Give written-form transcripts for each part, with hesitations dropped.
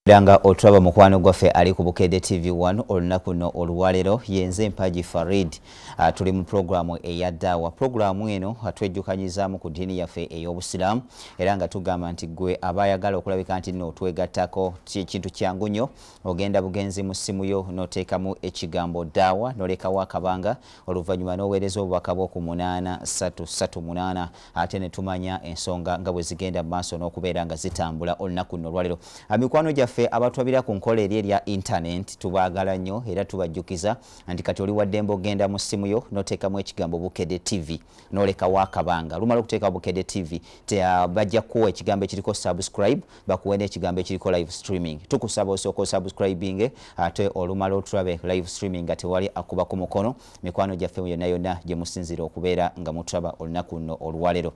Danga otraba mukwano gwaffe ali ku Bukedde TV1 olunaku no olwalero yenze Mpaji Farid tuli mu programu eyaddawa. Programu eno atwejjukanyizaamu ku ddiini yaffe ey'Obusiraamu era nga tugamba nti gwe abayagala okulabika nti nno twegattako kintu kyangu nnyo ogenda bugenzi mu ssimu yo n'oteekamu ekigambo ddaawa n'olekawo akabanga oluvannyuma n'oweereza obubaka bwo ku 8338 ate ne tumanya ensonga nga bwe zigenda mu maaso n'okubeera nga zitambula olunaku no olwalero. Mikwano gyaffe abatwabira ku nkola eri erya internet tubaagala nnyo era tubajjukiza nti kati oli waddembe ogenda mu ssimu yo n'oteekamu ekigambo Bukedde TV n'olekawo akabanga. Lumala okuteeka Bukedde TV bajja kuwa ekigambo ekiriko subscribe bakuwe n'ekigambo ekiriko live streaming. Tukusaba osooka subscribing ate olumala otulabe live streaming nga tewali akuba ku mukono. Mikwano gyaffe yonna yonna gye musinzira okubeera nga mutraba olunaku nno olwalero.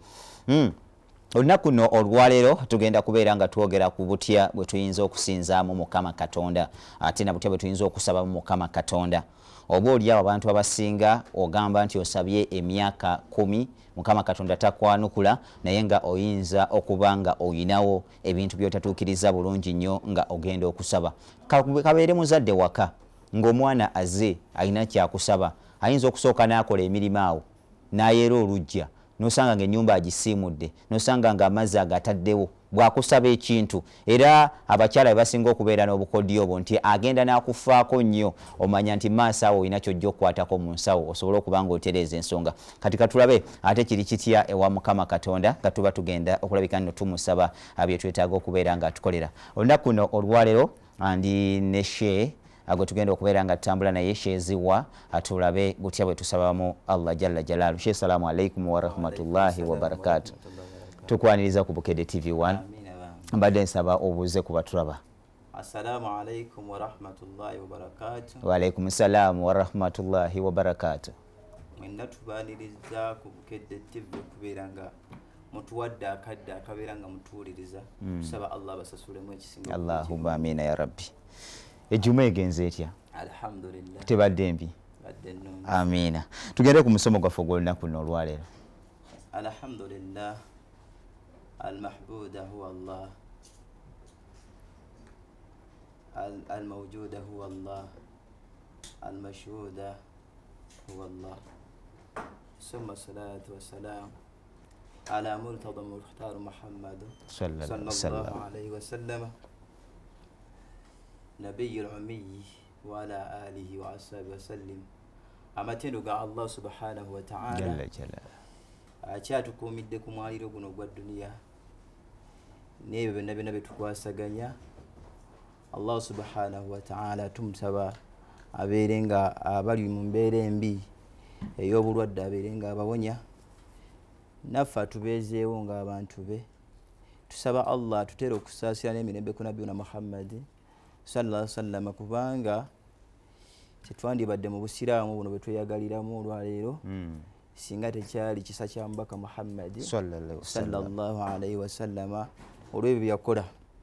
Olunaku no olwalero tugenda kubeera nga twogera ku butya bwe tuyinza okusinzaamu Mukama Katonda ate na butya bwe tuyinza okusaba mu Mukama Katonda. Oba oliawo abantu abasinga ogamba nti osabye emyaka 10 Mukama Katonda takwanukula naye nga oyinza okuba nga oyinawo ebintu by'otatuukiriza bulungi nnyo nga ogenda okusaba. Kabeere muzadde waka ng'omwana azze alina kyakusaba ayinza okusooka n'akola emirimu awo n'ayeera olujja nosanga ng'ennyumba agisiimudde nosanga ng'amazzi agataddewo bwakusaba ekintu era abakyala basinga okubeera n'obukodyo obwo nti agenda n'akufaako nnyo omanya nti maaso awo olina kyojja okukwatako mu nsawo osobole okuba nga otereeza ensonga. Kati katulabe ate kiri kitya ewa Mukama Katonda nga tuba tugenda okulabika nno tumusaba bye twetaaga okubeera nga atukolera. Olunaku no olwalero andi ne Sheikh agwe tugenda okubeera nga tutambula naye sheziwa atulabe butya bwe tusabamu Allah jalla jalaalu. Sheikh salamu alaikum wa rahmatullahi wa barakatuh. Tukwaniriza ku Bukedde TV1 mbadde nsaba obuuze ku batulaba. Assalamu alaikum wa rahmatullahi wa barakatuh. Wa alaikum salam wa rahmatullahi wa barakatuh. Mwenna tubaniriza ku Bukedde TV kubeera nga mutuwadde akadde akabeera nga mutuwuliriza tusaba Allah basasulemu ekisinga. Allahumma amina ya rabbi. Ejjuma egenze etya? Alhamdulillah. Tebadde mbi? Badde nnungi. Amina. Tugende ku musomo gwaffe gw'olunaku nno olwaleero. Alhamdulillah. Al-mahbuda huwa Allah. Al-mawjuda huwa Allah. Al-mashhuda huwa Allah. Summa salatu wa salam ala murtada mukhtar Muhammad sallallahu alayhi wa sallam. نبي العمي وعلى آله وصحبه وسلم. Amatendo ga Allah subhanahu wa ta'ala jalla jalala akyatukuumidde ku mwaliro guno gwa duniya n'ebyo byonna byonna bye tukwasaganya. Allah subhanahu wa ta'ala tumusaba abeere nga abali mu mbeera embi ey'obulwadde abeere nga abawonya naffe atubeezeewo ng'abantu be. Tusaba Allah tutere okusaasira n'emirembe ku nabiyuna Muhammad sallallahu alaihi wasallam kubanga tetwandibadde mu busiraamu buno bwe tweyagaliramu olwaleero singa tekyali kisa kya mubaka Muhammad sallallahu alaihi wasallam olw'ebyo byakola.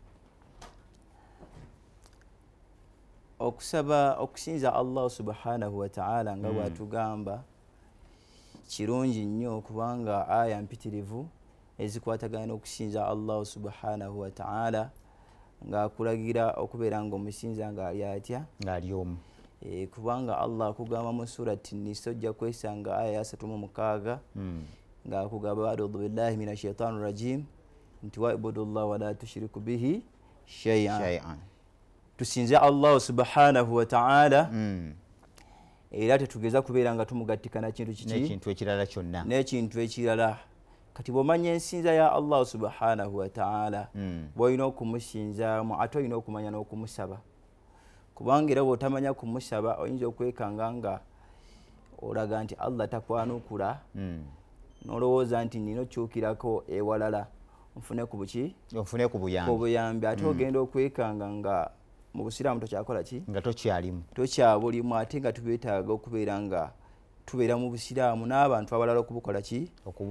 Okusaba okusinza Allah subhanahu wa ta'ala nga bwatugamba kirungi nnyo kubanga aya mpitirivu ezikwatagana n'okusinza Allah subhanahu wa ta'ala nga kulagira okubeera nga omusinza nga ali atya ng'ali omu. Kubanga Allah akugamba mu surati Nisa ojja kwesanga aya 36 nga akugamba a'udhu billahi minash shaitani rajim nti wa'budullaha wa la tushriku bihi shay'an. Tusinze Allah subhanahu wa ta'ala era tetugeza kubeera nga tumugattika na kintu kiki n'ekintu ekirala kyonna n'ekintu ekirala. Kati bw'omanya ensinza ya Allah subhanahu wa ta'ala bw'olina okumusinzaamu ate olina okumanya n'okumusaba kubanga era bw'otamanya kumusaba oyinza okwekanga nga olaga nti Allah takwanukula n'olowooza nti nina okyukirako ewalala nfune ku buki ofune ku buyambi ate ogenda okwekanga nga mu busiraamu tokyakola ki nga tokyabulimu ate nga tubeetaaga okubeera nga tubeera mu busiraamu n'abantu abalala okubukola ki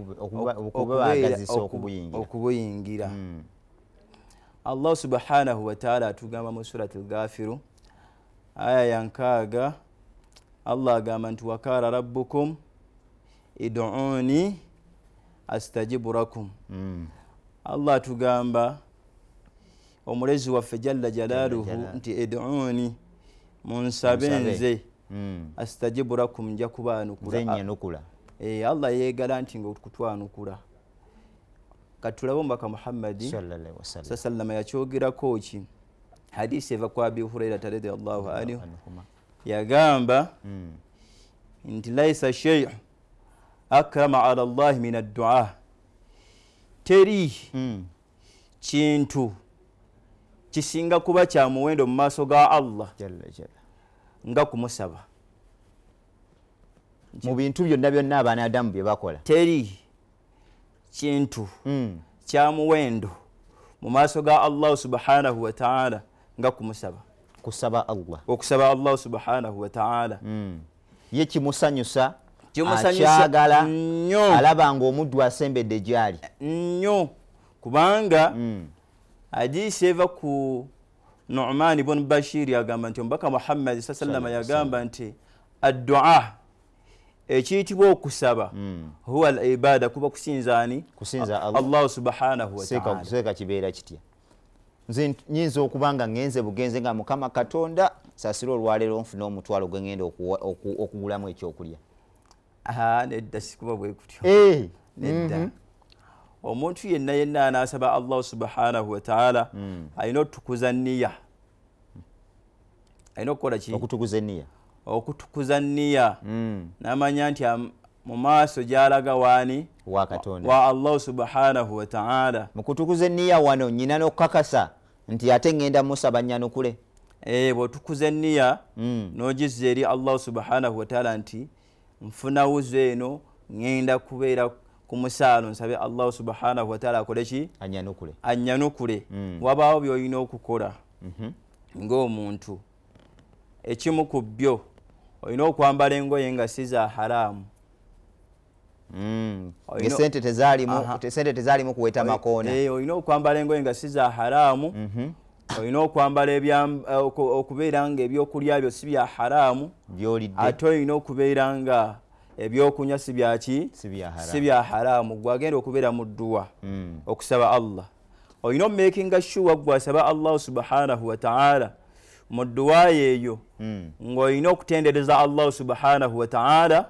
okubuyingira. Allah subhanahu wa ta'ala atugamba mu surati al-Ghafiru aya ya 6 Allah agamba nti wakala rabbukum id'uni astajibu lakum. Allah atugamba omulezi waffe jalla jalaaluhu nti ed'uuni munsabe nze astajibu lakum nja kubaanukula. Allah yeegala nti ng'okutwanukula. Katulabe omubaka Muhammadi sallama yakyogerako ki hadisi eva kwa Abi Hurairata radiyallahu anhu yagamba nti laisa shay'un akrama ala Allah min ad-du'a, teri kintu kisinga kuba kya muwendo mu maaso ga Allah nga kumusaba. Mu bintu byonna byonna abanadamu bye bakola teri kintu kya muwendo mu maaso ga Allah subhanahu wa ta'ala nga kumusaba. Okusaba Allah subhanahu wa ta'ala ye kimusanyusa akyagala nnyo, alaba ng'omuddu asembedde gyali nnyo, kubanga hadisi eva ku Nu'man ibn Bashir yagamba nti omubaka Muhammad sallallahu yagamba nti ad-du'a ekiyitibwa okusaba huwa al-ibada, kuba kusinza Allah subhanahu wa ta'ala. Seeka kibeera kitya? Nze nyinza okubanga ngenze bugenze nga Mukama Katonda saasira olwaleero nfuna omutwalo gwe ngenda okugulamu ekyokulya. Nedda sikuba bwe kutyo. Nedda. Omuntu yenna anaasaba Allah subhanahu wa ta'ala alina okutukuza nniya. Alina okukola ki? Okutukuza nniya. N'amanya nti mu maaso gy'alaga waani? Wa Katonda. Wa Allah subhanahu wa ta'ala. Mu kutukuza nniya wano nyina n'okukakasa nti ate ngenda musaba nnyanukule. Bw'otukuza nniya n'ogizza eri Allah subhanahu wa ta'ala nti nfuna wuzo eno ngenda kubeera ku musaalo nsabe Allah subhanahu wa ta'ala akole ki? Annyanukule. Wabaawo by'olina okukola ng'omuntu. Ekimu ku byo olina okwambala engoye nga si za haraamu. Sente tezaalimu kuweta makoona. Olina okwambala engoye nga si za haraamu. Olina okwambala okubeera nga ebyokulya byo si bya haraamu. Ate olina okubeera nga ebyokunywa si bya haraamu. Gwagenda okubeera mu dduwa okusaba Allah. Olina omakinga sure gwasaba Allah subhanahu wa ta'ala mu dduwa eyo ng'olina okutendereza Allah subhanahu wa ta'ala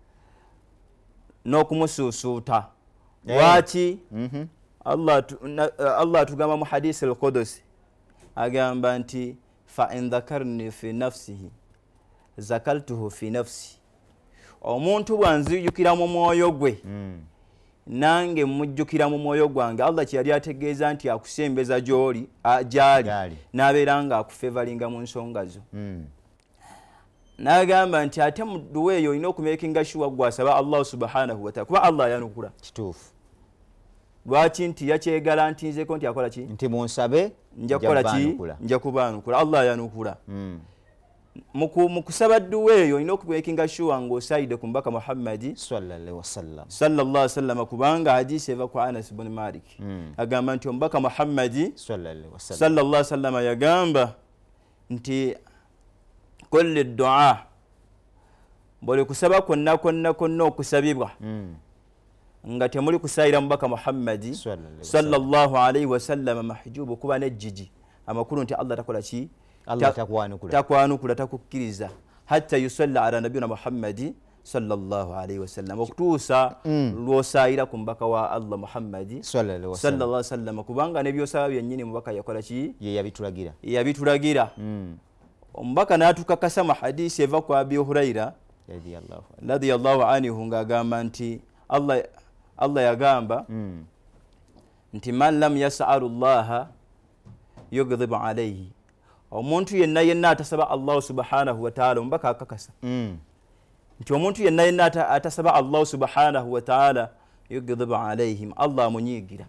n'okumusuusuuta. Lwaki? Allah atugamba mu hadisi al-Qudusi agamba nti fa in dhakarni fi nafsihi zakaltuhu fi nafsi. Omuntu bwanzijukira mu mwoyo gwe nange mujjukira mu mwoyo gwange. Allah kyeyali ategeeza nti akusembeza gy'oli gyali n'abeera nga akufevalinga mu nsonga zo. N'agamba nti ate mu dduwa eyo olina okumakinga sure gwasaba Allah subhanahu wa ta'ala, kuba Allah yanukula. Kituufu. Lwaki? Nti yakyegala nti nzeko nti akola ki? Nti munsabe nja kukola ki? Nja kubaanukula. Allah yanukula. Mu kusaba dduwa eyo olina okumakinga sure ng'osaayidde ku mubaka Muhammadi sallallahu alaihi wasallam, kubanga hadisi eva ku Anas ibn Malik agamba nti omubaka Muhammadi sallallahu alaihi wasallam yagamba nti kulli du'a, buli kusaba kwonna okusabibwa nga temuli kusaayira mubaka Muhammadi sallallahu alaihi wasallam mahjubu, kuba nejjiji amakulu nti Allah takola ki? Allah takwanukula, takukkiriza hatta yusalla ala nabiyina Muhammadi sallallahu alaihi wasallam, okutuusa lw'osaayira ku mubaka wa Allah Muhammadi sallallahu alaihi wasallam, kubanga nebyosaba byennyini mubaka yakola ki? Yabitulagira. Omubaka n'atukakasa mu hadisi eva ku Abi Huraira radiyallahu anhu ng'agamba nti Allah yagamba nti man lam yas'alu Allah yughdhibu alayhi. Omuntu yenna atasaba Allah subhanahu wa ta'ala, omubaka akakasa nti omuntu yenna atasaba Allah subhanahu wa ta'ala yughdhibu alayhim, Allah amunyiigira.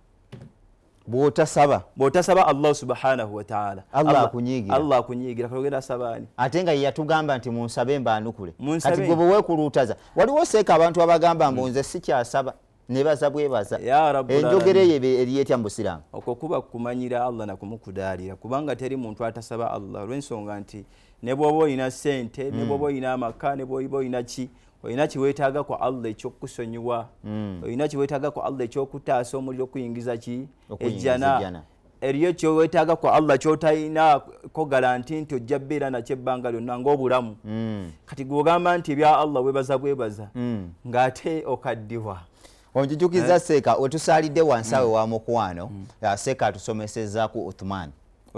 Bw'otasaba Allah subhanahu wa ta'ala, Allah akunyiigira. Kalogera asabaani ate nga yatugamba nti munsabe mbaanukule. Kati gwe weekuluutaza, waliwo seeka abantu abagamba mbu nze sikyasaba nebaza bwebaza. Enjogera eyo eri etya mu Busiraamu? Okwo kuba kumanyira Allah na kumukudaalira, kubanga teri muntu atasaba Allah, olw'ensonga nti ne bw'oba olina ssente, ne bw'oba olina amaka, ne bw'oba olina ki, olina kiweetaaga ku Allah ekyokusonyiwa, olina kiweetaaga ku Allah ekyokutaasa omuliro okuyingiza ki? Ejjana. eriyo kyowetaaga ku Allah kyotalina ko garanti nti ojja beera nakyo ebbanga lyonna ng'obulamu kati gwogamba nti ebya Allah bwebaza ng'ate okaddibwa onjujukiza Seeka wetusaalidde wansi awe wa mukwano Seeka atusomesezza ku Uthman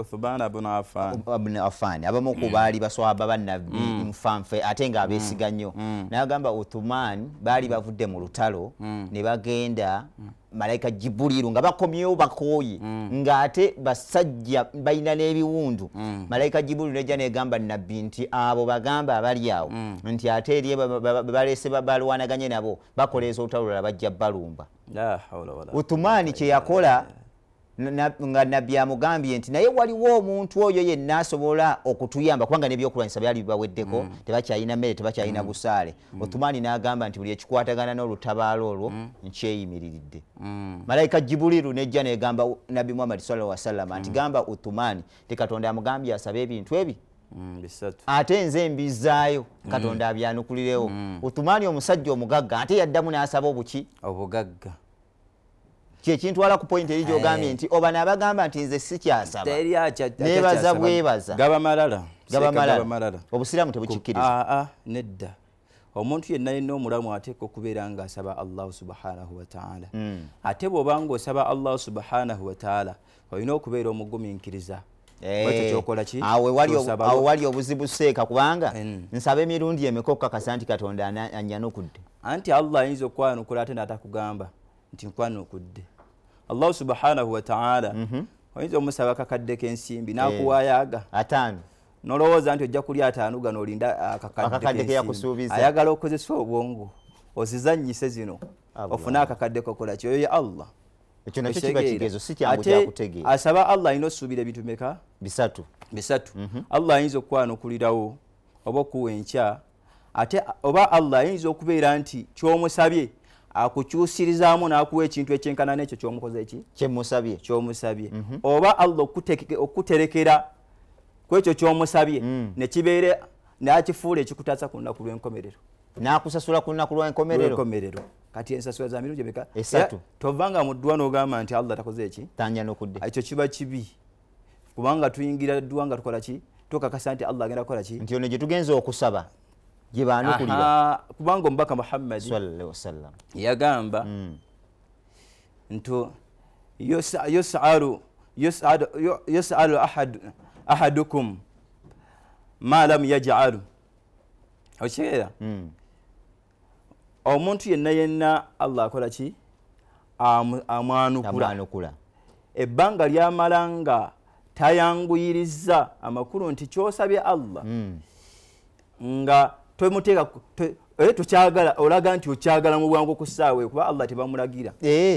ibn Affan abamu ku baali baswahaba bannabbi nfanfe ate nga abeesiga nnyo n'agamba Uthman baali bavudde mu lutalo ne bagenda malayika Jibuliru nga bakomyewo bakooye ng'ate basajja balina n'ebiwundu malayika Jibuliru nejja negamba nabbi nti abo bagamba abali awo nti ate eri baleese balwanaganye nabo bakoleeza olutalo lwala bajja balumba. Uthman kye yakola nga nabbi amugambye nti naye waliwo omuntu oyo yenna asobola okutuyamba kubanga n'ebyokulwanyisa byali bibaweddeko tebakyalina mmere tebakyalina busaale. Uthman n'agamba nti buli ekikwatagana n'olutabaalo olwo nkyeyimiriridde. Malayika Jibuliru nejja negamba Nabbi Muhammad sallallahu alaihi wasallam nti gamba Uthman ti Katonda amugambye asabe ebintu ebi ate nze mbizaayo Katonda abyanukulirewo. Uthman omusajja omugagga ate yaddamu n'asaba obuki obugagga kyekintwala ku point eri gy'ogambye nti oba n'abagamba nti nze sikyasaba neebaza bwebaza gaba malala obusiraamu tebukikkiriza nedda omuntu yenna omulamu ateeka okubeera ng'asaba Allah subhanahu wa ta'ala ate bw'oba ng'osaba Allah subhanahu wa ta'ala olina okubeera omugumiikiriza awe wali obuzibu Seeka kubanga nsaba emirundi emeka okukakasa nti Katonda annyanukudde anti Allah ayinza okwanukula ate n'atakugamba nti nkwanukudde. Allah subhanahu wa ta'ala oyinza omusaba kakadde k'ensimbi n'akuwaayaga 5 nolowooza nti ojja kulya 5 gano olinda akakadde keyakusuubiza ayagala okozesa obwongo ozizannyise zino ofune akakadde kokola kyo ye Allah. Ekyo nakyo kiba kigezo si kyangu kyakutegeera. Asaba Allah ayina osuubira ebintu meka bisatu. Allah ayinza okwanukulirawo oba okuwa enkya ate oba Allah ayinza okubeera nti kyomusabye akukyusirizaamu n'akuwa ekintu ekyenkana n'ekyo ky'omukoze eki ky'omusabye oba Allah okuterekera ku ekyo ky'omusabye ne kibeere n'akifuula ekikutaasa ku lunaku lw'enkomerero n'akusasula ku lunaku lw'enkomerero. Kati ensasula za mirundi emeka? 3. Tovanga mu ddwa n'ogamba nti Allah takoze eki tanyanukudde. Ekyo kiba kibi kubanga tuyingira ddwa nga tukola ki tokakasa nti Allah agenda kukola ki nti ono gye tugenza okusaba gye baanukulira kubanga omubaka Muhammad sallallahu alaihi wasallam yagamba nti yus'alu ahadukum ma lam yaj'alu okireera omuntu yenna Allah akola ki amwanukula ebbanga lyamala nga tayanguyiriza amakulu nti kyosabye Allah nga tomuteeka tukyagala olaga nti okyagala mu bwangu ku ssaawe kuba Allah tebamulagira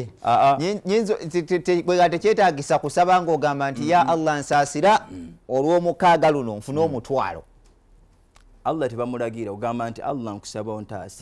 bwega tekyetaagisa kusaba ng'ogamba nti ya Allah nsaasira olw'omukaaga luno nfune omutwalo. Allah tebamulagira ogamba nti Allah nkusaba ontaase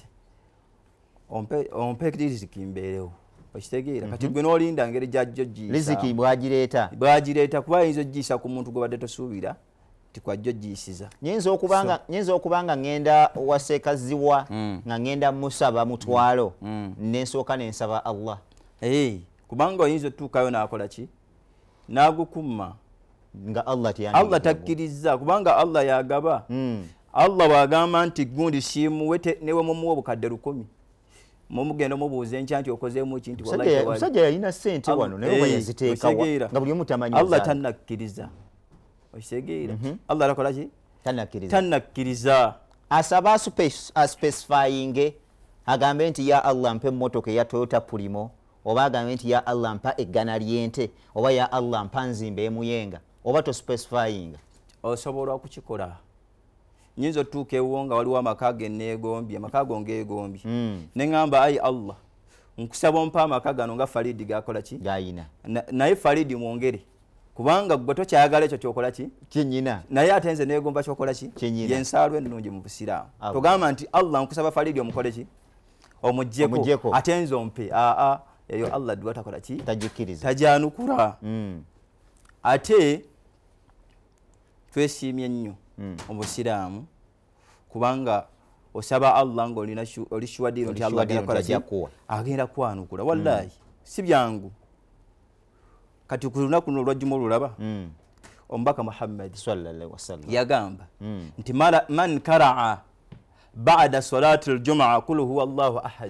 ompe riziki mbeerewo okitegeera kati gwe n'olinda ngeri gyajjo riziki bwagireeta kuba ayinza ogiyisa ku muntu gwebadde tosuubira tikwajjo giyisiza. Nyinza okubanga ngenda wasekaziwa nga ngenda musaba mutwalo nensooka nensaba Allah kubanga oyinza otuukayo n'akola ki n'agukuma nga Allah takkiriza kubanga Allah yagaba. Allah bw'agamba nti gundi simuwe newe mumuwa obukadde 10 mumugenda mubuuza enkya nti okozeemu ki nti omusajja yalina ssente wano naye oba yaziteekawa nga buli omu tamanyi Allah tannakkiriza okitegeera Allah alakola ki tannakkiriza asaba aspecifyinge agambe nti ya Allah mpa emmotoka eya Toyota Primo oba agambe nti ya Allah mpa eggana ly'ente oba ya Allah mpa nzimbe emuyenga oba tospecifyinga osobola okukikola. Nyinza otuuka ewo nga waliwo amaka genneegombye amaka go ngeegombye ne ŋŋamba ayi Allah nkusaba ompa amaka gano nga Faridi gakola ki gayina naye Faridi mwongere kubanga gwe tokyayagala ekyo kyokola ki kyenyina naye ate nze neegomba kyokola ki yensaalwa ennungi mu busiraamu. Togamba nti Allah nkusaba Faridi omukole ki omuggyeko ate nze ompe eyo Allah dduwa takola ki tajyanukula. Ate twesiimye nnyo obusiraamu kubanga osaba Allah nga oli shuwadiro nti Allah agenda kwanukula wallahi si byangu kati ku lunaku luno olwajjuma olulaba omubaka Muhammad sallallahu alaihi wasallam yagamba nti man karaa ba'da salati al-jum'a qul huwa Allahu ahad,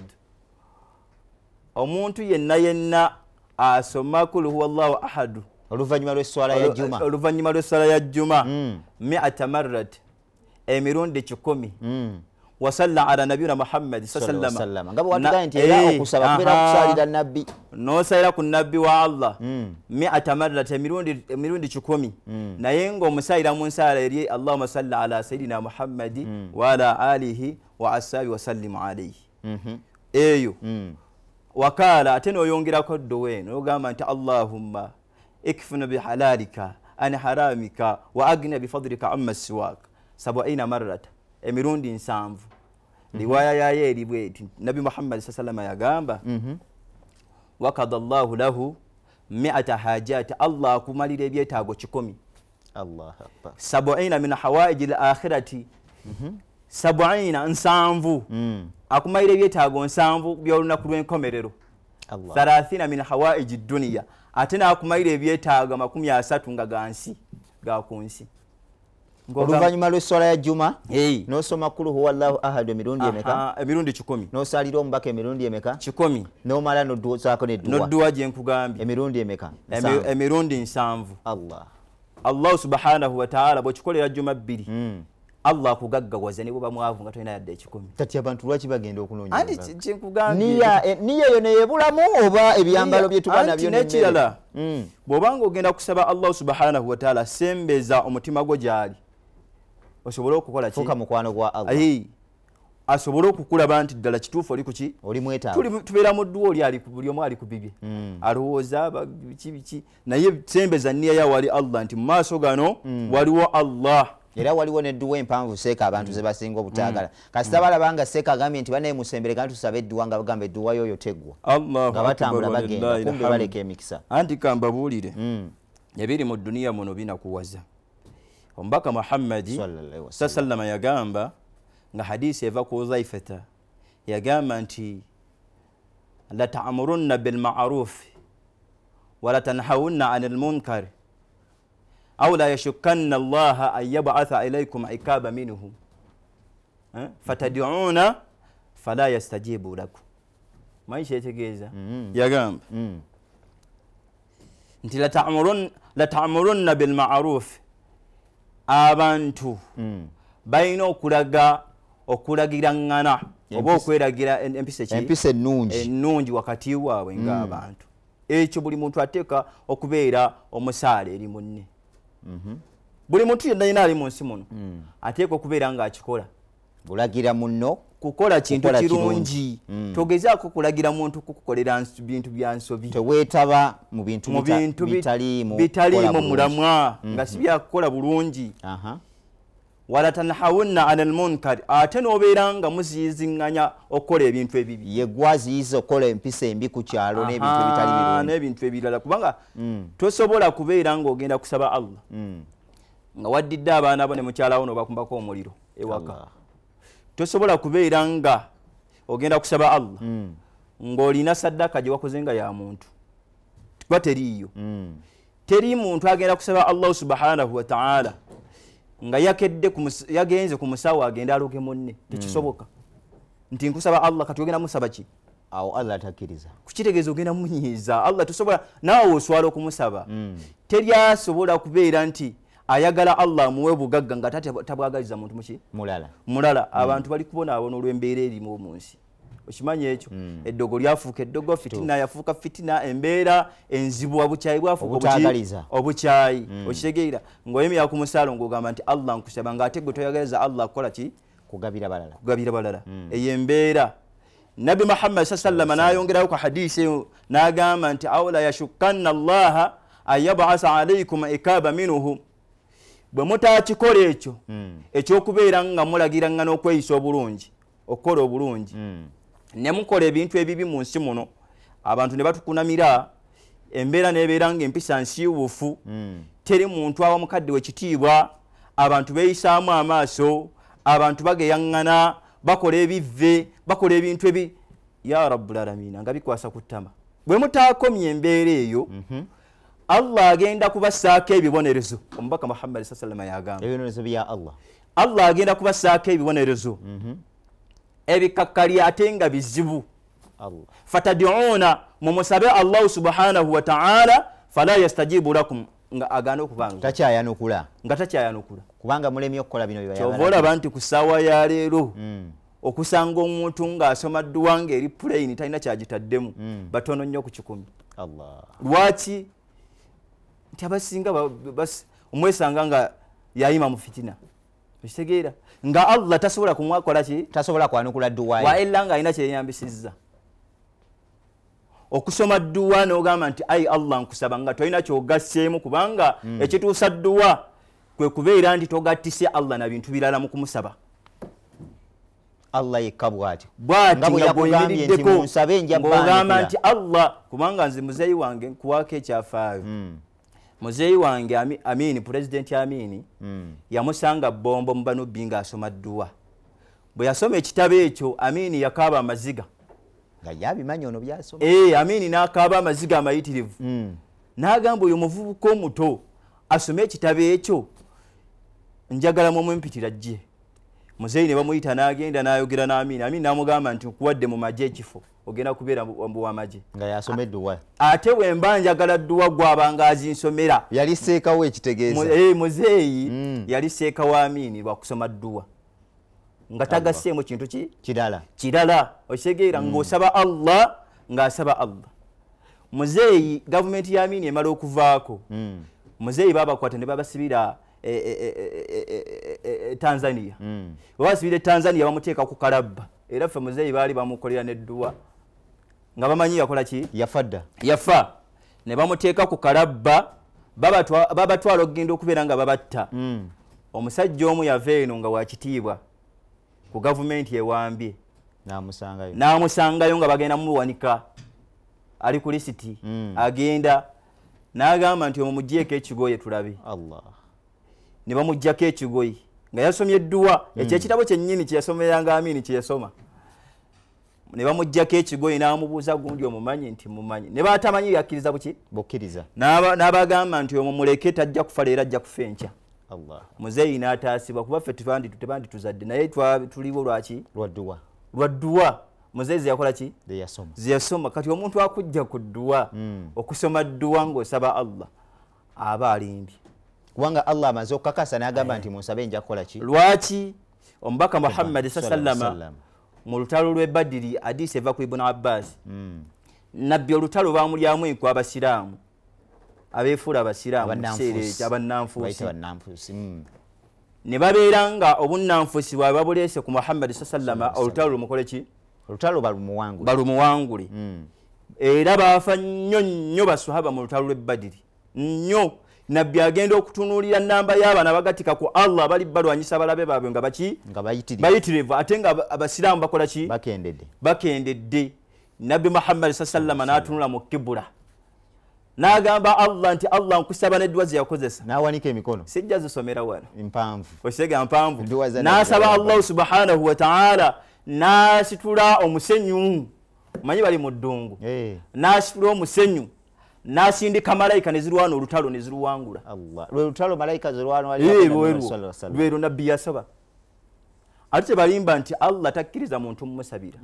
omuntu yenna asoma qul huwa Allahu ahad oluvannyuma lw'esswala ya juma, oluvannyuma lw'esswala ya juma 100 marrat, emirundi 10 wasalla ala nabiyina Muhammad sallallahu alaihi wasallam ngabo watugaye nti era okusaba kubera kusalira nabbi no sayira ku nabbi wa Allah 100 marrat, emirundi 10 naye ngo omusayira mu nsala eri Allahumma salli ala sayidina Muhammad wa ala alihi wa ashabi wa sallim alayhi eyo wakala ate noyongerako ddowe nogamba nti Allahumma ikfina bihalalika an haramika wa agna bifadlika amma siwak 70 marrat, emirundi 7. Riwaya yaye eri bweti Nabi Muhammad sallallahu alaihi wasallam yagamba wakada Allahu lahu 100 hajat, Allah akumalira ebyetaago 10. Allah akbar. 70 min hawaij al-akhirati 70 nsanvu akumalira ebyetaago 7 byolunaku lw'enkomerero. 30 min hawaij ad-dunya, ate n'akumalira ebyetaago 30 nga gansi ga kunsi. Oluvannyuma lw'esswala ya juma n'osoma kulu huwa Allahu ahad emirundi emeka? Emirundi 10. N'osalira omubaka emirundi emeka? 10. N'omala n'odduwaako n'edduwa? N'odduwa gye nkugambye. Emirundi emeka? Emirundi 7. Allah subhanahu wa ta'ala bw'okikolera juma 2 Allah akugaggawaza ne bwoba mwavu nga tolina yadde 10. Kati abantu lwaki bagenda okunoonya? Anti kye nkugambye niyo eyo neebulamu oba ebyambalo bye tuba nabyo n'ekirala bw'obanga ogenda kusaba Allah subhanahu wa ta'ala sembeza omutima gwo gy'ali osobola okukola ki? Fuka mukwano gwa Allah. Asobola okukulaba nti ddala kituufu oli kuki? Oli mwetaavu. Tubeera mu dduwa oli buli omu ali ku bibye. Alowooza biki naye sembeza nniya ya wali Allah nti mu maaso gano waliwo Allah. Era waliwo n'edduwa empanvu seeka abantu ze basinga obutaagala. Kasita balabanga seeka agambye nti banaye musembere kandi tusabe edduwa nga bagamba edduwa yoyo teggwa. Nga batambula bagenda kumbe baleka emikisa. Anti kambabuulire ebiri mu dduniya muno binakuwaza. Omubaka Muhammad sallallahu alaihi wasallam yagamba nga hadisi eva ku Zaifata yagamba nti la ta'murunna bil ma'ruf wa la tanhawunna 'anil munkar aw la yashukkanna Allah an yab'atha ilaykum ikaba minhu fatad'una fala yastajibu lakum. Maisha yetegeeza yagamba nti la ta'murunna bil ma'ruf, abantu balina okulagirangana oba okweragira empisa ennungi wakati waabwe ng'abantu. Ekyo buli muntu ateeka okubeera omusaale eri munne. Buli muntu yenna ali mu nsi muno ateeka okubeera ng'akikola. Bulagira muno kukola kintu kirungi. Togezaako kulagira muntu kukukolera bintu bya nsobi. Teweetaba mu bintu bitaliimu mulamwa nga si byakukola bulungi. Wala tanhawunna 'anil munkar, ate n'obeera nga muziyiziŋŋanya okukola ebintu ebibi. Ye gwaziyiza okukola empisa embi ku kyalo n'ebintu ebitali birungi n'ebintu ebirala, kubanga tosobola kubeera ng'ogenda kusaba Allah nga waddidde abaana bo ne mukyala wo n'obakumbako omuliro ewaka. Tosobola kubeera nga ogenda kusaba Allah ng'olina saddaka gye wakoze nga ya muntu. Kuba teriiyo. Teri muntu agenda kusaba Allah subhanahu wa ta'ala nga yagenze ku musawo agenda aloge munne. Tekisoboka nti nkusaba Allah kati ogenda musaba ki? Awo Allah takkiriza. Kukitegeeza ogenda munyiiza Allah. Tosobola naawe oswala okumusaba. Teri asobola kubeera nti ayagala Allah muwe bugagga nga tabwagaliza muntu muki? Mulala. Abantu bali kubonaabona olw'embeera erimu mu nsi. Okimanyi ekyo? Eddogo lyafuuka eddogo, fitina yafuuka fitina, embeera enzibu, obukyayi bwafuuka obukyayi. Okitegeera ng'oyemera ku musaalo ng'ogamba nti Allah nkusaba, ng'ate gwe toyagaliza Allah kukola ki? Kugabira balala. Eyo embeera. Nabi Muhammad sallallahu alaihi wasallam n'ayongerayo ku hadisi n'agamba nti awla yashukkanna Allah an yab'asa alaykum ikaba minhum. Bwe mutakikola ekyo ekyokubeera nga mulagirangana okweyisa obulungi, okukola obulungi, ne mukola ebintu ebibi mu nsi muno, abantu ne batukunamira, embeera n'ebeera ng'empisa nsiiwuufu, teri muntu awa mukadde w'ekitiibwa, abantu beeyisaamu amaaso, abantu bageyaŋŋana, bakola ebivve, bakola ebintu ya Rabbul Aalamiina nga bikwasa ku ttama. Bwe mutaakomya embeera eyo, Allah agenda kubassaako ebibonerezo. Omubaka Muhammad sallallahu alaihi wasallam yagamba ebibonerezo bya Allah. Allah agenda kubassaako ebibonerezo ebikakali ate nga bizibu. Allah fatad'una mumusabe Allah subhanahu wa ta'ala fala yastajibu lakum nga agana okubanga takyayanukula nga takyayanukula kubanga mulemye okukola bino bya Chovola banti ku ssaawa ya leero okusanga omuntu ng'asoma dduwa ng'eri plain talina kyagitaddemu batono nnyo ku 10. Allah lwaki nti abasinga omwesanga nga yayima mu fitina okitegeera nga Allah tasobola kumwakola ki tasobola kwanukula dduwa waella nga alina kyeyambisizza okusoma dduwa n'ogamba nti ayi Allah nkusaba nga tolina kyogasseemu kubanga ekituusa dduwa kwe kubeera nti togattise Allah na bintu birala mu kumusaba. Allah yekka bw'ati nga bwe yakugambye munsabe nja ng'ogamba nti Allah kubanga nze muzeeyi wange nkuwaako ekyafaayo. Muzeeyi wange Amin, President Amin yamusanga bombo mu Banubbi ng'asoma dduwa. Bwe yasoma ekitabo ekyo Amin yakaaba amaziga. Yabimanyi ono byasoma. Amin n'akaaba amaziga amayitirivu. N'agamba oyo muvubuka omuto asome ekitabo ekyo njagala mumumpitira jje. Muzeeyi ne bamuyita n'agenda n'ayogera n'Amin. Amin n'amugamba nti nkuwadde mu magye ekifo ogenda kubeera mu w'amagye. Nga yasoma edduwa. Ate bwe mba njagala dduwa gw'abanga azinsomera. Yali seekawo ekitegeeza. Muzeeyi yali seekawo Amin lwa kusoma dduwa. Nga tagasseemu kintu ki? Kirala. Okitegeera ng'osaba Allah ng'asaba Allah. Muzeeyi gavumenti ya Amin emala okuvaako. Muzeeyi babakwata ne babasibira Tanzania. Babasibira Tanzania bamuteeka ku kalabba. Era ffe muzeeyi baali bamukolera n'edduwa. Nga bamanyi yakola ki? Yafa. Ne bamuteeka ku kalabba babatwala okugenda okubeera nga babatta. Omusajja omu yava eno nga wakitiibwa ku gavumenti ewambye. N'amusangayo nga bagenda muluwanika. Ali ku lisiti. Agenda n'agamba nti omumugyeko ekigoye tulabe. Allah. Ne bamuggyako ekigoye nga yasomye edduwa ekyo ekitabo kyennyini kye yasomeranga Amin kye yasoma. Ne bamuggyako ekigoye n'amubuuza gundi omumanyi nti mumanyi. Ne batamanyi yakkiriza buki? Bukkiriza. N'abagamba nti omumuleke tajja kufa leero ajja kufa enkya. Allah. Muzeeyi n'ataasibwa kuba ffe tebandi tuzadde naye tuliwo lwaki? Lwa dduwa. Muzeeyi yakola ki? Zeyasoma. Kati omuntu akujja ku dduwa okusoma dduwa ng'osaba Allah aba alimbye. Kubanga Allah amaze okukakasa n'agamba nti munsabe nja kukola ki? Lwaki omubaka Muhammad sallallahu mu lutalo lw'e Badiri hadisi eva ku Ibn Abbas nabbi olutalo baamulyamu enkwa abasiraamu abeefuula abasiraamu kiseera abannanfuusi ne babeera nga obunnanfuusi bwabwe babuleese ku Muhammad sallallahu olutalo lumukole ki? Olutalo balumuwangule. Era baafa nnyo baswahaba mu lutalo lw'e Badiri nnyo. Nabbi agenda okutunuulira nnamba y'abaana bagatika ku Allah bali balwanyisa abalabe baabwe nga baki? Bayitirivu ate nga abasiraamu bakola ki? Bakendedde. Nabbi Muhammad sallallahu n'atunula mu kibula n'agamba Allah nti Allah nkusaba n'edduwa ze yakozesa. N'awanika emikono. Sijja zisomera wano. Mpanvu. Osega mpanvu. N'asaba Allah subhanahu wa ta'ala n'asitula omusenyu. Manyi bali mu ddungu. N'asitula omusenyu. Nasindika malayika ne zirwana olutalo ne ziruwangula. Allah. Lutalo malayika zirwana wali lwero nabbi yasaba. Ate balimba nti Allah takkiriza muntu mumusabira.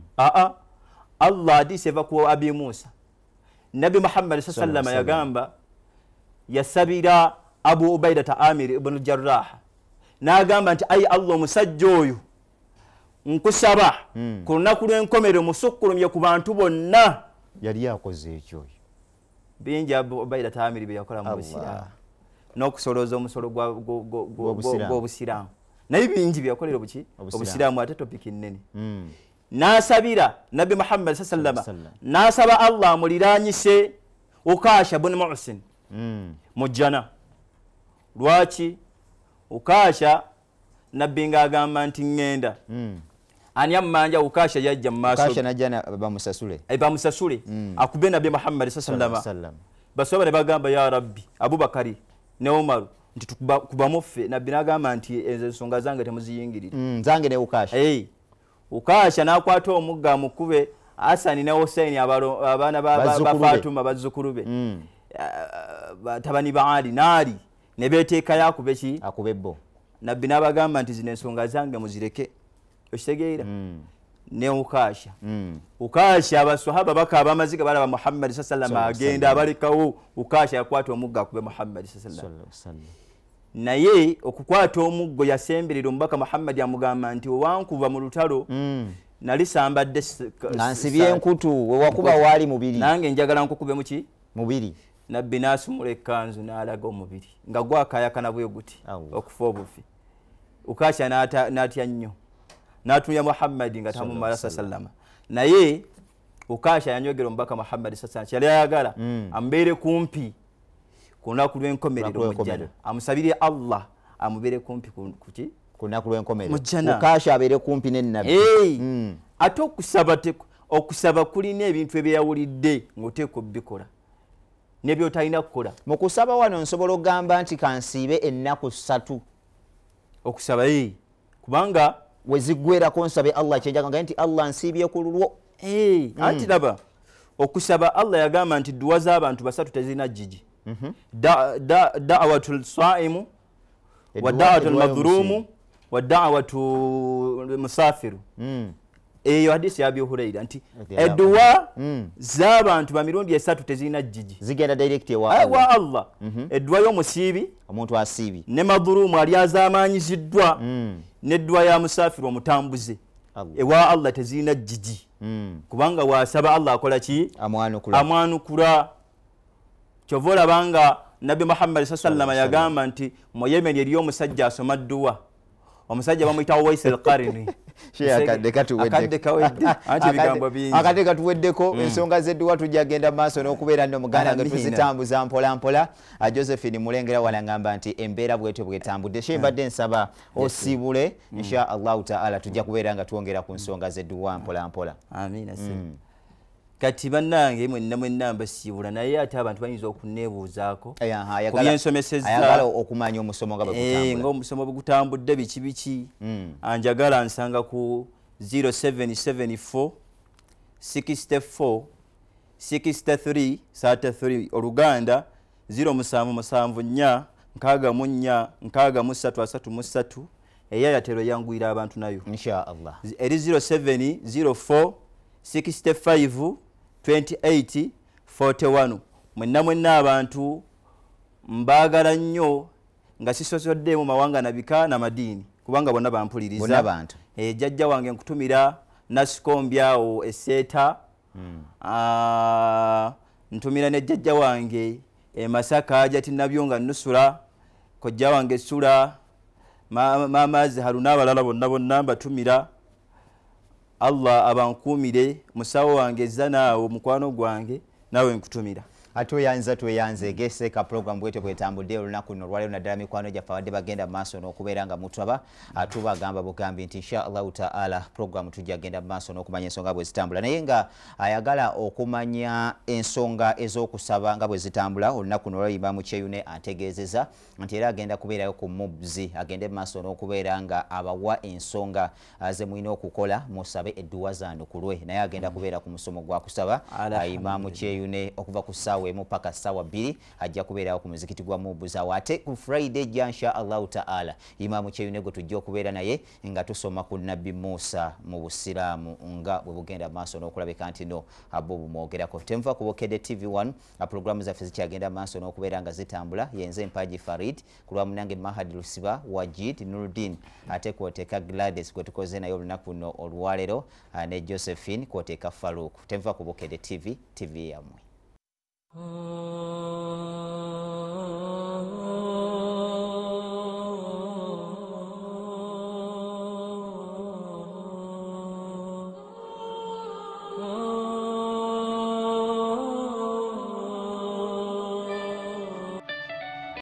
Allah hadisi eva ku Abi Musa. Nabi Muhammad sallallahu yagamba yasabira Abu Ubaida Amir ibn Jarrah. N'agamba nti ayi Allah omusajja oyo nkusaba ku lunaku lw'enkomero musukkulumye ku bantu bonna. Yali yakoze ekyo. Bingi Abu Ubaida Amir bye yakola mu Busiraamu n'okusolooza omusolo gw'Obusiraamu naye bingi bye yakolera Obusiraamu ate topiki nnene. N'asabira Nabi Muhammad sallallahu n'asaba Allah amuliraanyise Ukasha ibn Muhsin mu jjana. Lwaki? Ukasha Nabbi ng'agamba nti ŋŋenda ani ammanja Ukasha yajja mu maaso. Ukasha najja bamusasule akube Nabi Muhammad sallallahu alaihi wasallam. Basoba ne bagamba ya Rabbi Abubakari ne Umaru nti kubamu ffe. Nabbi n'agamba nti ensonga zange temuziyingirira. Zange ne Ukasha. Ukasha n'akwata omugga mukube Hasani ne Hussein abaana ba Fatuma bazzukulu be. batabani ba Ali naali ne beteekayo akube ki akubebbo nabbi n'abagamba nti zino ensonga zange muzireke okitegeera ne Ukasha Ukasha abaswahaba bakaaba amaziga balaba Muhammad sallallahu alaihi wasallam agenda abalekawo Ukasha yakwata omuggo akube Muhammad sallallahu alaihi wasallam naye okukwata omuggo yasemberera omubaka Muhammad yamugamba nti owankuva mu lutalo nali sambadde nansibye enkutu wewakuba wali mubiri nange njagala nkukube muki mubiri nabbi nasumula ekkanzu n'alaga omubiri nga gwakayakana bwe guti okufa obufi Ukasha n'atya nnyo n'atumya Muhammad nga tamumala sallama naye Ukasha yanyogera omubaka Muhammad sallama kyali ayagala ambeere kumpi ku lunaku lw'enkomerero mujjana amusabire Allah amubeere kumpi kuki ku lunaku lw'enkomerero Ukasha abeere kumpi n'ennabi ate okusaba kulina ebintu ebyeyawulidde ng'oteeka obbikola nebyotalina kukola mu kusaba wano nsobola okugamba nti kansiibe ennaku 3 okusaba kubanga weziggwerako nsabe Allah kyenjaga nti Allah nsiibye ku lulwo anti laba okusaba Allah yagamba nti duwa z'abantu basatu tezirina jjiji da'watul sa'imu wa da'watul madhlumu wa da'watul musafiru eyo hadisi ya Abi Huraira nti edduwa z'abantu ba mirundi 3 tezirina jjiji zigenda direct wa Allah edduwa y'omusiibi omuntu asiibi ne madhlumu ali azamanyiziddwa n'edduwa ya musafiru omutambuze ewa Allah tezirina jjiji kubanga wasaba Allah akola ki amwanukula kyovola banga Nabi Muhammad sallallahu alaihi yagamba nti mu Yemen eriyo omusajja asoma dduwa omusajja bamuyita Wais al-Qarni akadde katuweddeko ensonga z'edduwa tujja genda maaso n'okubeera nno muganda nga tuzitambuza mpola mpola Josephine Mulengera wanagamba nti embeera bwetyo bwetambudde shembadde nsaba osibule insha Allah taala tujja kubeera nga tuwongera ku nsonga z'edduwa mpola mpola amina kati bannange mwenna mbasibula naye ate abantu bayinza okuneebuuzaako ayagala okumanya omusomo nga ng'omusomo bwe gutambudde biki anjagala nsanga ku 0774 64 63 33 Oluganda 077 4 63 eyayatero yangwira abantu nayo insha Allah eri 0704 65 28 41 mwenna abantu mbagala nnyo nga sisosodde mu mawanga nabika na madini kubanga bonna bampuliriza abantu jjajja wange nkutumira nasikombyawo eseta ntumira ne jjajja wange Masaka ajati nabyonga nusura kojja wange sura mamazi haruna abalala bonna batumira Allah abankumire musawo wange zanaawo mukwano gwange nawe nkutumira atoyanza egese ka program bwete bwetambudde olunaku no lwalero naddala mikwano gyaffe abadde bagenda maaso n'okubeera nga mutwaba atubagamba bugambi nti insha Allahu taala program tujja genda maaso n'okumanya ensonga bwe zitambula naye nga ayagala okumanya ensonga ez'okusaba nga bwe zitambula olunaku no lwalero Imam Kyeyune ategeezeza nti era agenda kubeerayo ku mubzi agende maaso n'okubeera nga abawa ensonga ze mulina okukola musabe edduwa zaandukulwe naye agenda kubeera ku musomo gwa kusaba Imam Kyeyune okuva ku ssaawa emu paka ssaawa 2 ajja kubeerawo ku muzikiti gwa Mubuza ate ku Friday ja insha Allahu taala Imam Kyeyune gwe tujja okubeera naye nga tusoma ku Nabbi Musa mu Busiraamu nga bwe bugenda maaso n'okulabika nti no abo bumwogerako tenva ku Bukedde TV1 programu zaffe zikyagenda maaso n'okubeera nga zitambula yenze Mpaji Farid ku lwa munange Mahadi Lusiba Wajid Nuruddin ate kwoteeka Gladys gwe tukoze naye olunaku no olwalero ne Josephine kwoteeka Farouk tenva ku Bukedde TV yamwe